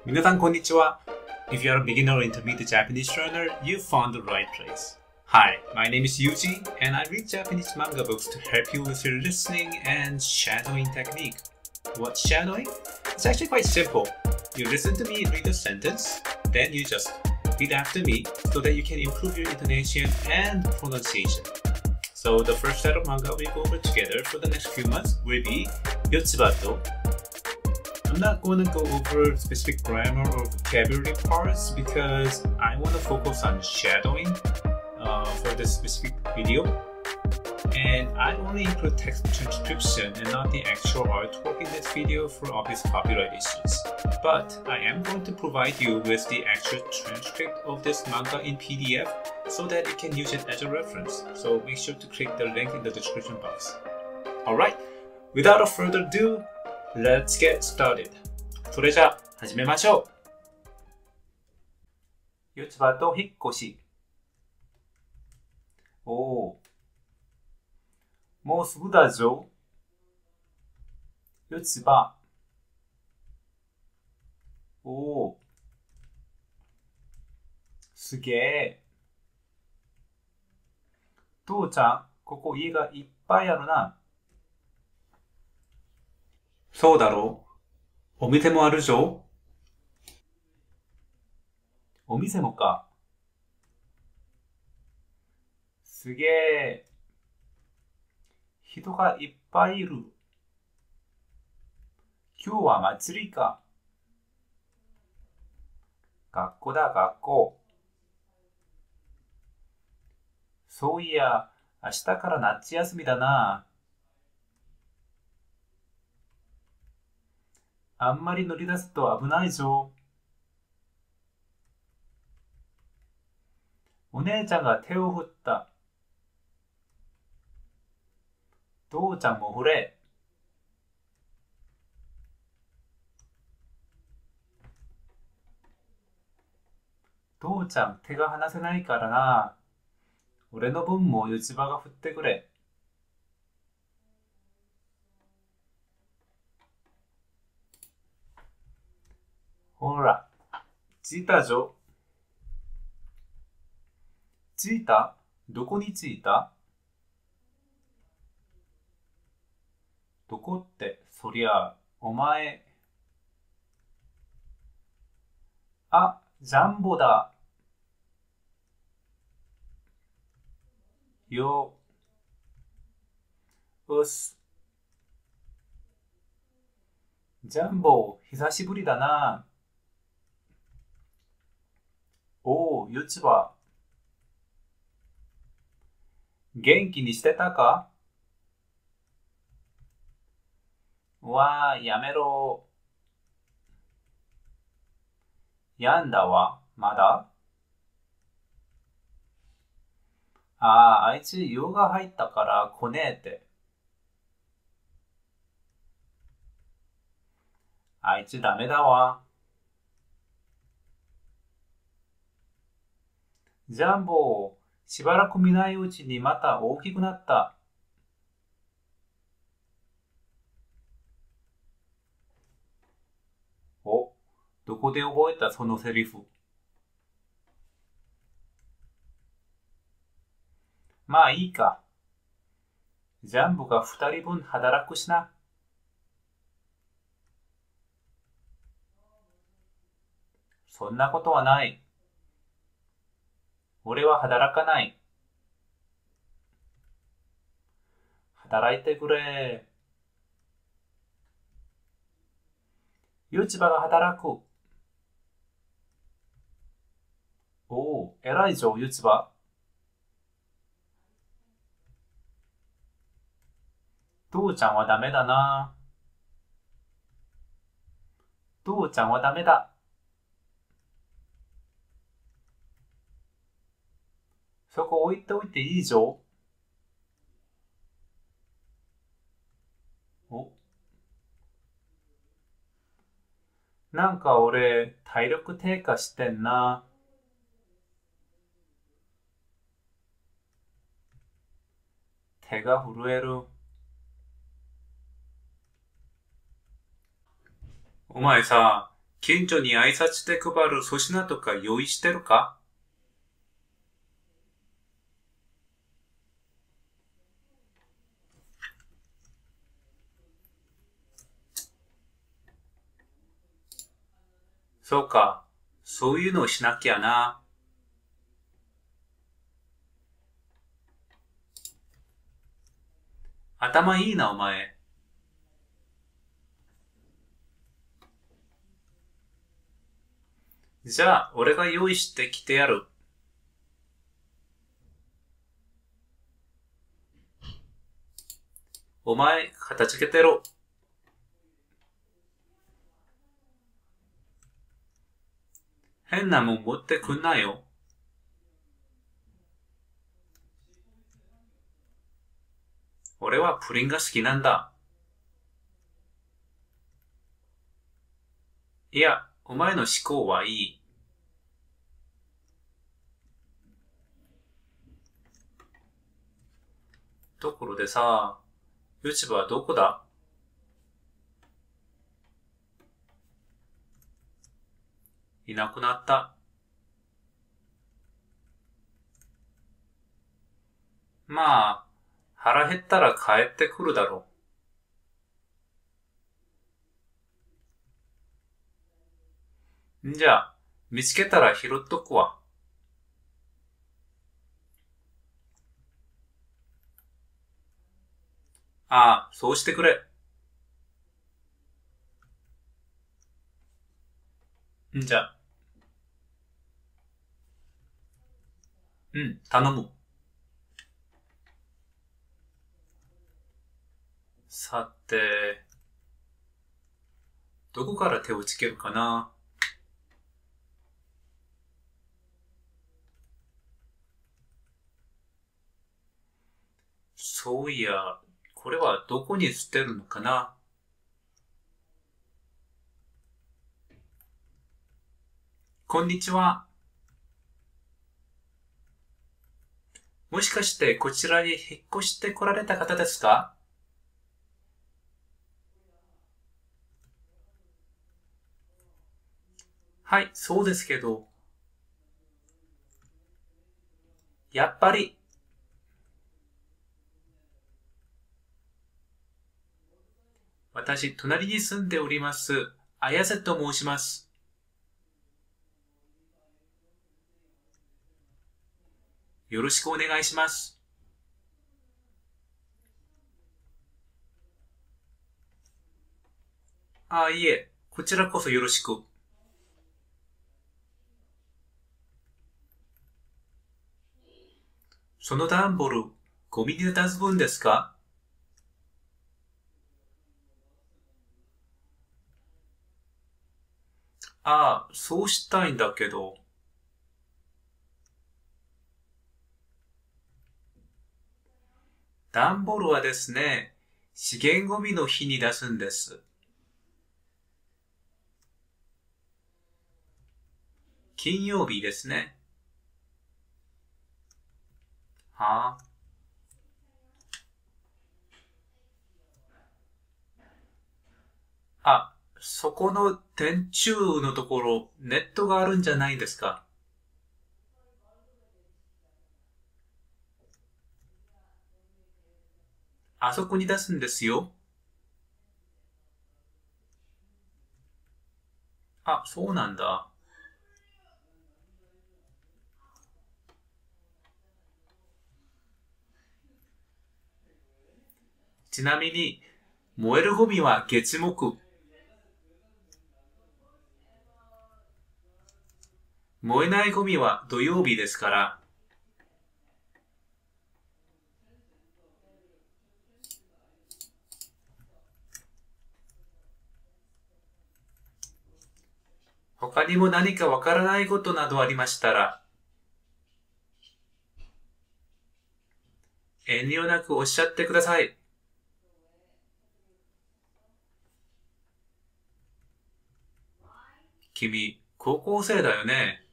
皆さんこんにちは. If you are a beginner or intermediate Japanese learner, you found the right place. Hi, my name is Yuji, and I read Japanese manga books to help you with your listening and shadowing technique. What's shadowing? It's actually quite simple. You listen to me read a sentence, then you just read after me so that you can improve your intonation and pronunciation. So the first set of manga we go over together for the next few months will be Yotsubato. I'm not going to go over specific grammar or vocabulary parts because I want to focus on shadowing for this specific video. And I only include text transcription and not the actual artwork in this video for obvious copyright issues. But I am going to provide you with the actual transcript of this manga in PDF so that you can use it as a reference. So make sure to click the link in the description box. Alright, without further ado, let's get started. それじゃあ始めましょう。四つ葉と引っ越し。おー。もうすぐだぞ。四つ葉。おー。すげえ。父ちゃん、ここ家がいっぱいあるな。そうだろう。お店もあるぞ。お店もか。すげえ。人がいっぱいいる。今日は祭りか。学校だ、学校。そういや、明日から夏休みだな。あんまり乗り出すと危ないぞ。お姉ちゃんが手を振った。父ちゃんも振れ。父ちゃん手が離せないからな。俺の分も四つ葉が振ってくれ。ほら、着いたぞ。着いた？どこに着いた？どこって、そりゃ、お前。あ、ジャンボだ。よ。うっす。ジャンボ、久しぶりだな。おう、四つ葉。元気にしてたか？わあ、やめろ。やんだわ、まだ？ああ、あいつ用が入ったから来ねえって。あいつダメだわ。ジャンボ、しばらく見ないうちにまた大きくなった。お、どこで覚えたそのセリフ。まあいいか。ジャンボが二人分働くしな。そんなことはない。俺は働かない。働いてくれ。四つ葉が働く。おお、偉いぞ、四つ葉。父ちゃんはダメだな。父ちゃんはダメだ。そこ置いておいていいぞ。お。なんか俺、体力低下してんな。手が震える。お前さ、 近所に挨拶で配る粗品とか用意してるか？そうか。そういうのをしなきゃな。頭いいな、お前。じゃあ、俺が用意してきてやる。お前、片付けてろ。変なもん持ってくんなよ。俺はプリンが好きなんだ。いや、お前の思考はいい。ところでさ、市場はどこだ？いなくなった。まあ、腹減ったら帰ってくるだろう。んじゃあ、見つけたら拾っとくわ。ああ、そうしてくれ。んじゃ、頼む。さて、どこから手をつけるかな。そういや、これはどこに捨てるのかな。こんにちは。もしかしてこちらに引っ越して来られた方ですか？はい、そうですけど、やっぱり、私、隣に住んでおります。綾瀬と申します。よろしくお願いします。あ、いえ、こちらこそよろしく。その段ボール、ゴミに出す分ですか？ああ、そうしたいんだけど。段ボールはですね、資源ゴミの日に出すんです。金曜日ですね。はあ。あ、そこの電柱のところ、ネットがあるんじゃないですか。あそこに出すんですよ。あ、そうなんだ。ちなみに、燃えるゴミは月木、燃えないゴミは土曜日ですから、他にも何かわからないことなどありましたら、遠慮なくおっしゃってください。君、高校生だよね。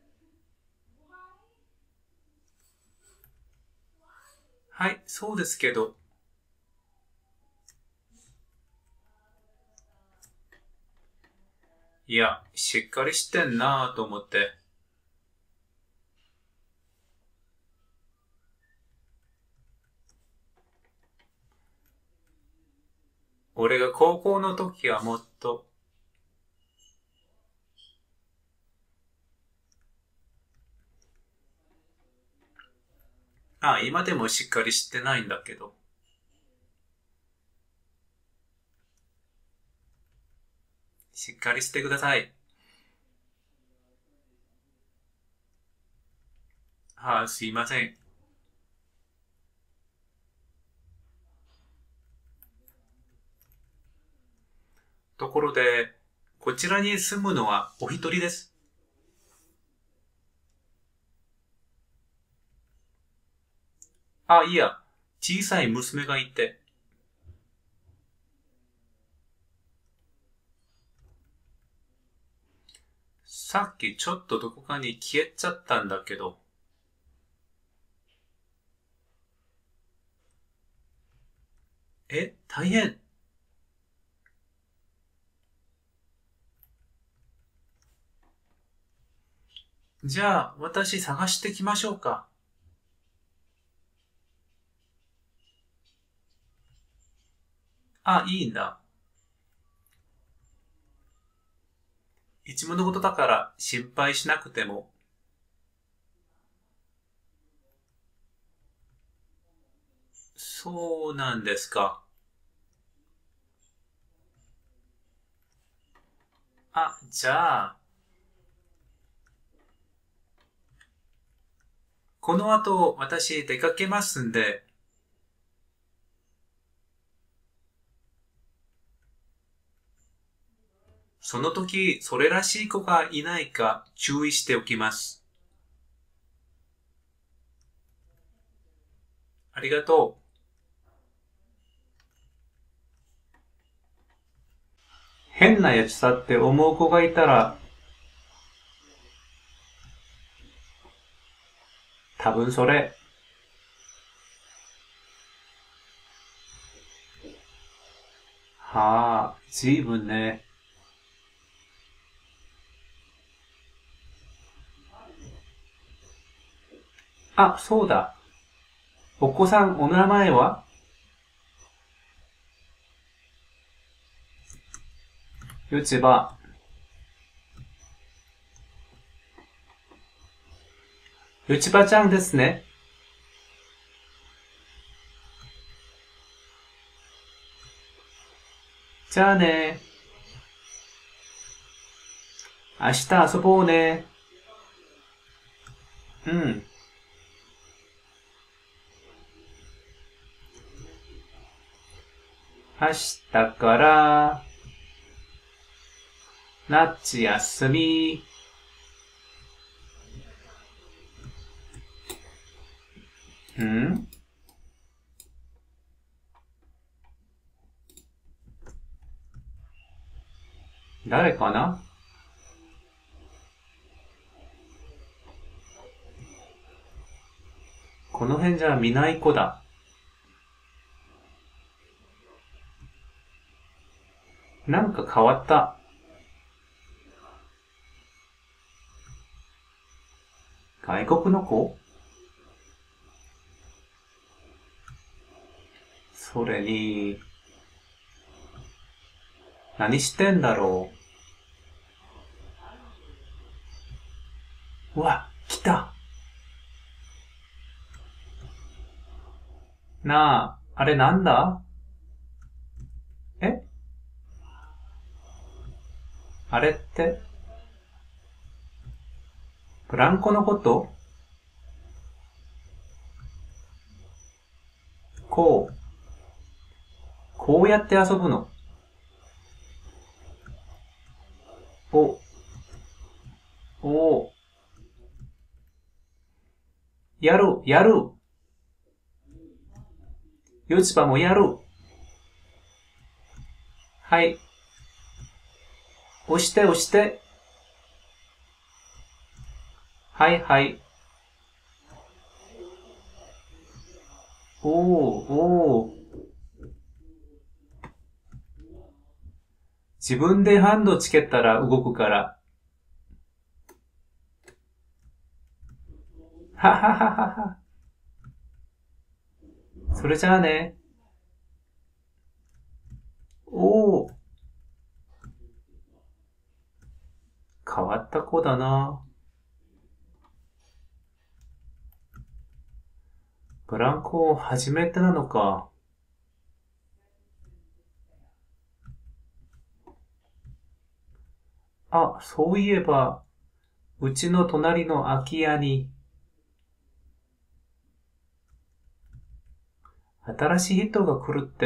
はい、そうですけど、 いや、しっかりしてんなぁと思って。俺が高校の時はもっと、今でもしっかりしてないんだけど。しっかりしてください。すいません。ところで、こちらに住むのはお一人です。いや、小さい娘がいて、さっきちょっとどこかに消えちゃったんだけど。大変。じゃあ、私探してきましょうか。いいんだ。いつものことだから心配しなくても。そうなんですか。じゃあ、この後私出かけますんで、その時それらしい子がいないか注意しておきます。ありがとう。変なやつだって思う子がいたら、多分それ。随分ね。そうだ。お子さんお名前は？よちば。よちばちゃんですね。じゃあね。明日遊ぼうね。うん。明日から、夏休み。ん誰かな？この辺じゃ見ない子だ。なんか変わった。外国の子？それに、何してんだろう。うわ、来た。なあ、あれなんだ？えあれって、ブランコのこと？こう、こうやって遊ぶの？お、おやる、やる。四つ葉もやる。はい。押して押して。はいはい。おー。 自分でハンドつけたら動くから。ははははは。それじゃあね。おー。変わった子だな。ブランコ初めてなのか。あ、そういえば、うちの隣の空き家に、新しい人が来るって。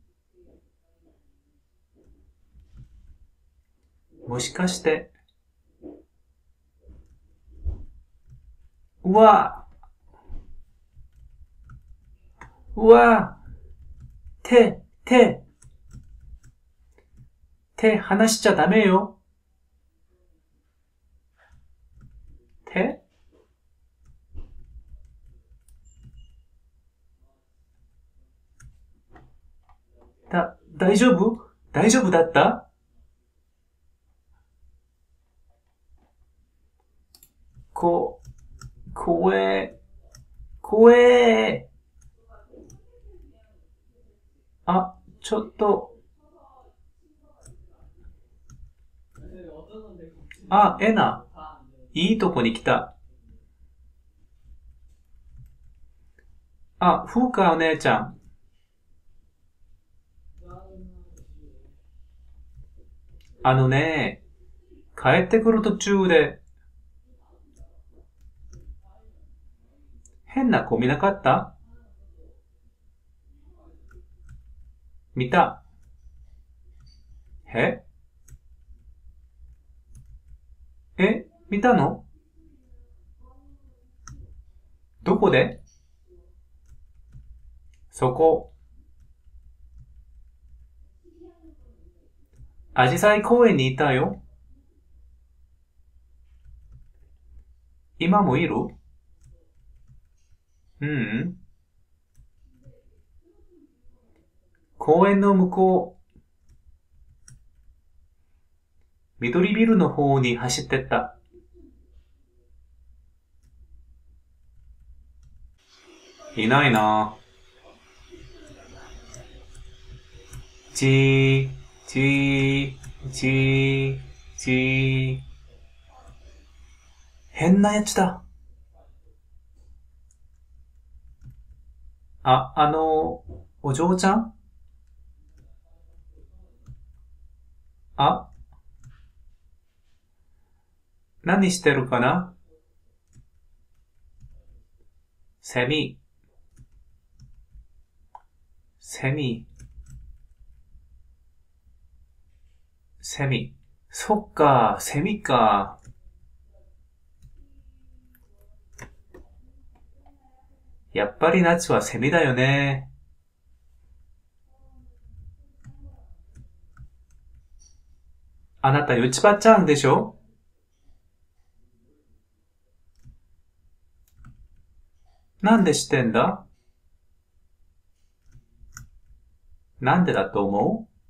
もしかして、うわうわ手離しちゃダメよ。手大丈夫大丈夫だった怖え、怖え。あ、ちょっと。あ、エナ。いいとこに来た。あ、フーカお姉ちゃん。あのね、帰ってくる途中で、変な子見なかった見た。え見たのどこでそこ。アジサイ公園にいたよ。今もいるうん。公園の向こう、緑ビルの方に走ってった。いないな。ちー、ちー、ちー、ちー。変なやつだ。あ、お嬢ちゃんあ、何してるかなセミ、セミ、セミ。そっか、セミか。やっぱり夏はセミだよね。あなたよちばちゃんでしょなんで知ってんだなんでだと思う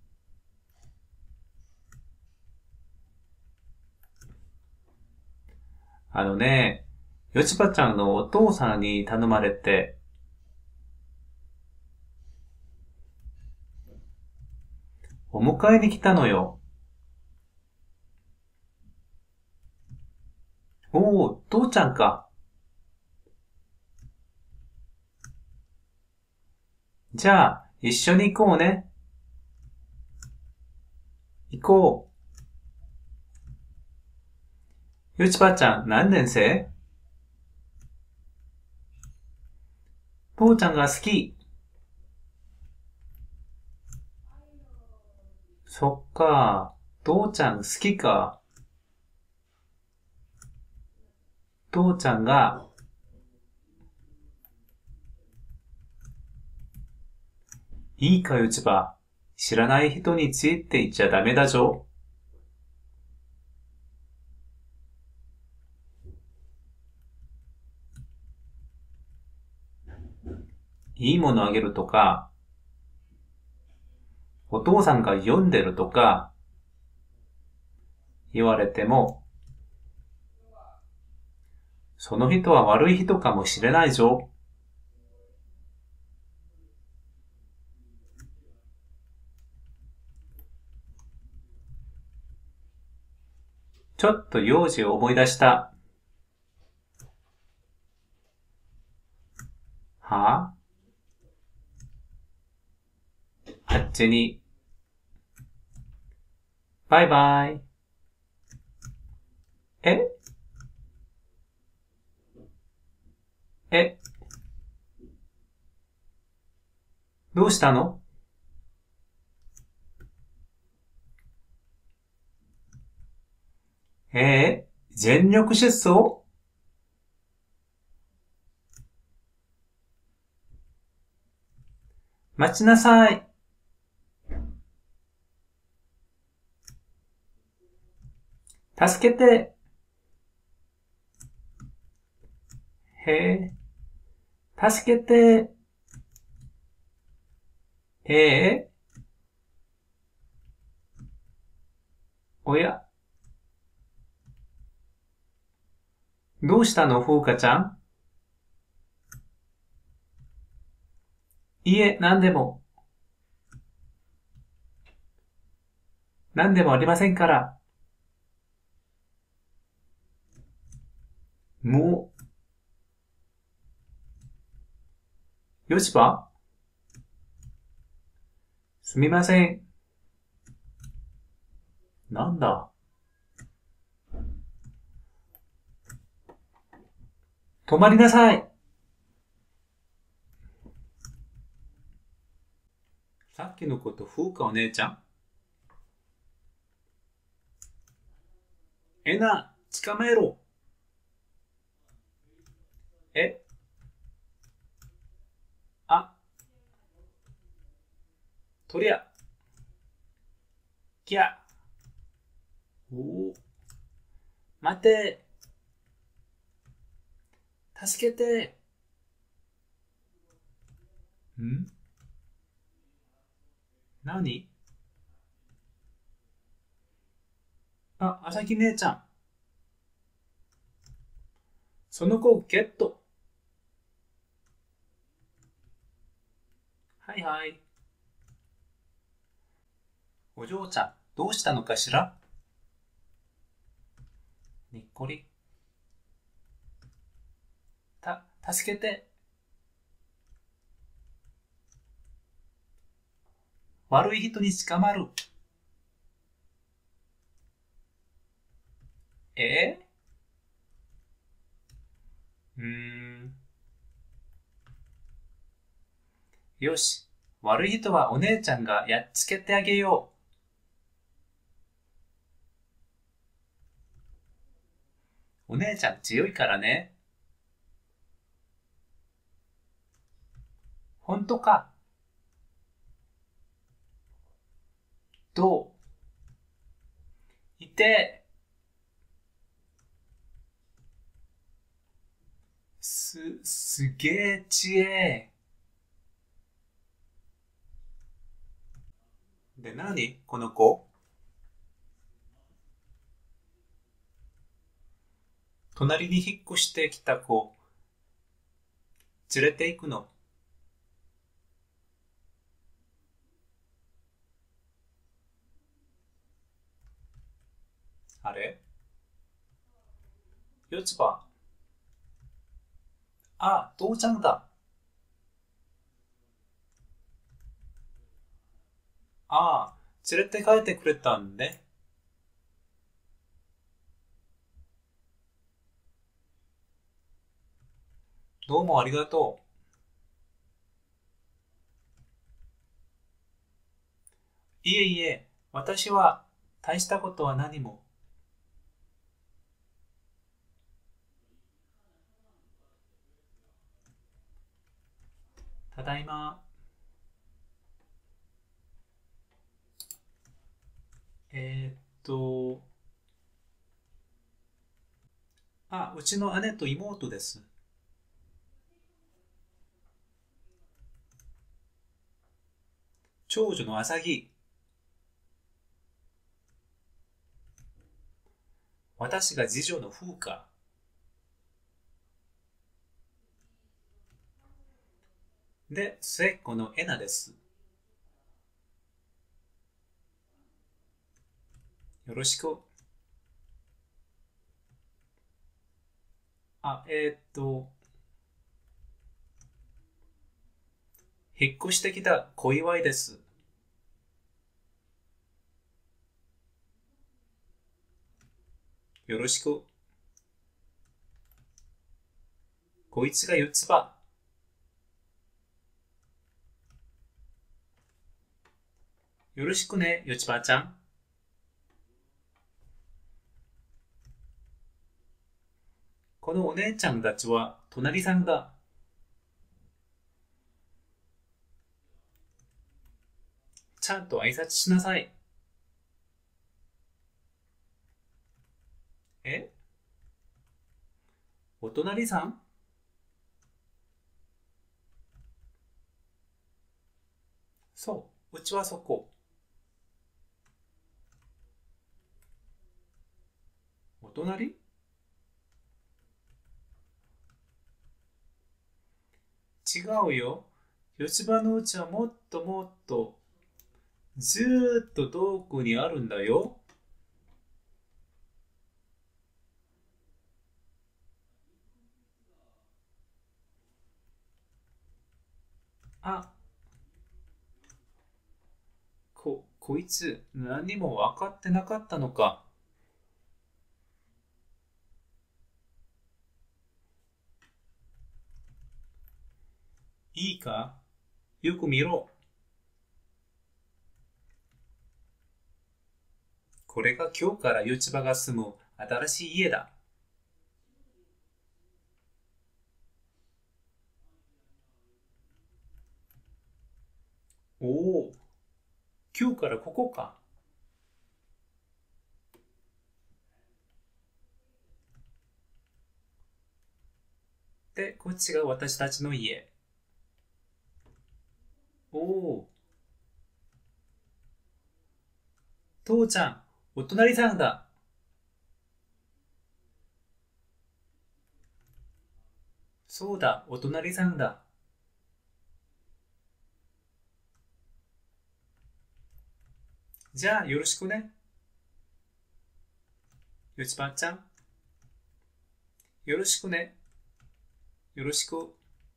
あのね、よちばちゃんのお父さんに頼まれて、お迎えに来たのよ。おー、父ちゃんか。じゃあ、一緒に行こうね。行こう。よちばちゃん、何年生父ちゃんが好き。そっか。父ちゃん好きか。父ちゃんが、いいかよちば。知らない人についていっちゃダメだぞ。いいものあげるとか、お父さんが読んでるとか、 言われても、その人は悪い人かもしれないぞ。ちょっと用事を思い出した。はあっちに。バイバイ。ええ、どうしたの？全力疾走？待ちなさい。助けて。へえ、助けて。えおや、どうしたの、風花ちゃん？いいえ、なんでもありませんから。もう、よしば？すみません。なんだ。止まりなさい。さっきのこと、風花お姉ちゃん？捕まえろ。え、あ、とりゃ、きゃ。おお、待て。助けて。ん？何？あ、あさき姉ちゃん。その子をゲット。はいはい。お嬢ちゃん、どうしたのかしら？にっこり。助けて。悪い人に捕まる。えー、よし。悪い人はお姉ちゃんがやっつけてあげよう。お姉ちゃん強いからね。ほんとか？どう？いて。すげえ知恵。で、何この子？隣に引っ越してきた子、連れて行くの？あれ？四つ葉。あ、父ちゃんだ。ああ、連れて帰ってくれたんね。どうもありがとう。いえいえ、私は大したことは何も。ただいま。えーっと、うちの姉と妹です。長女のあさぎ。 私が次女の風花。で、末っ子のえなです。よろしく。引っ越してきた小祝いです。よろしく。こいつが四つ葉。よろしくね、四つ葉ちゃん。このお姉ちゃんたちは隣さんだ。ちゃんと挨拶しなさい。え？お隣さん？そう、うちはそこ。お隣？違うよ。四つ葉のうちはもっともっとずーっと遠くにあるんだよ。あ、こいつ何も分かってなかったのか。いいか？よく見ろ。これが今日から四つ葉が住む新しい家だ。おお、今日からここか。で、こっちが私たちの家。おお、父ちゃん、お隣さんだ。そうだ、お隣さんだ。じゃあ、よろしくね。よちばっちゃん。よろしくね。よろしく。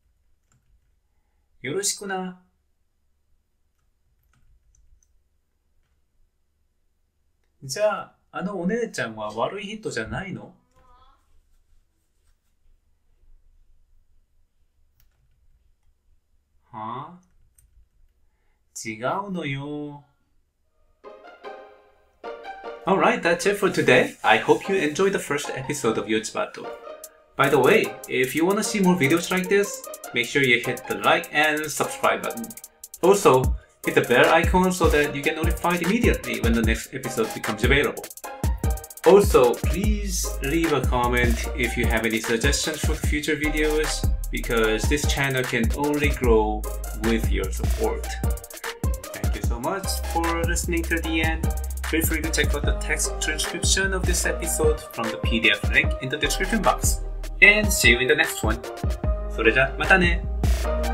よろしくな。じゃあ、あのお姉ちゃんは悪い人じゃないの？はあ？違うのよ。Alright, that's it for today. I hope you enjoyed the first episode of Yochibato. By the way, if you want to see more videos like this, make sure you hit the like and subscribe button. Also, hit the bell icon so that you get notified immediately when the next episode becomes available. Also, please leave a comment if you have any suggestions for future videos, because this channel can only grow with your support. Thank you so much for listening to the end. Feel free to check out the text transcription of this episode from the PDF link in the description box. And see you in the next one. それじゃまたね。